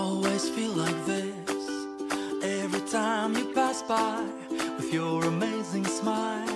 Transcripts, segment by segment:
always feel like this every time you pass by with your amazing smile.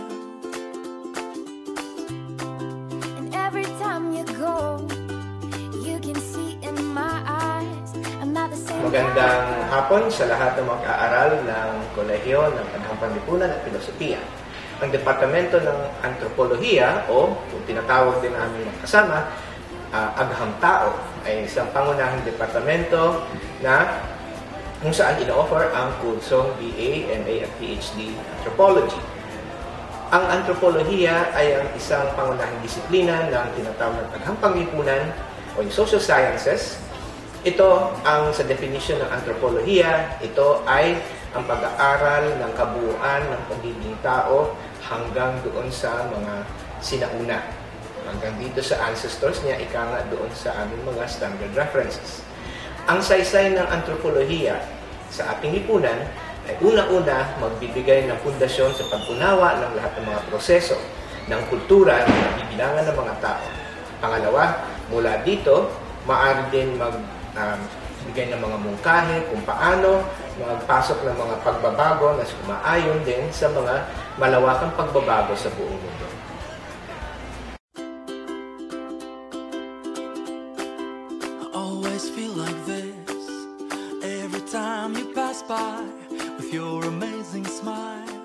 And every time you go, you can see in my eyes I'm not the same. Magandang hapon sa lahat ng mag-aaral ng Kolehiyo ng Paghampanlipunan at Pilosopiya. Ang Departamento ng Anthropolohiya o kung tinatawag din namin magkasama, Agham Tao ay isang pangunahing departamento na kung saan ino-offer ang kursong BA, MA at PhD Anthropology. Ang Anthropolohiya ay ang isang pangunahing disiplina ng tinatawag na Paghampanlipunan o yung Social Sciences. Ito ang sa definition ng Anthropolohiya, ito ay ang pag-aaral ng kabuuan ng pagiging tao hanggang doon sa mga sinauna. Hanggang dito sa ancestors niya, ika nga doon sa aming mga standard references. Ang saysay ng Anthropolohiya sa ating lipunan ay una-una magbibigay ng pundasyon sa pag-unawa ng lahat ng mga proseso ng kultura na bibilangan ng mga tao. Pangalawa, mula dito, maaari din magbigay ng mga mungkahi kung paano magpasok ng mga pagbabago na sumaayon din sa mga malawakang pagbabago sa buong mundo. Always feel like this every time you pass by with your amazing smile.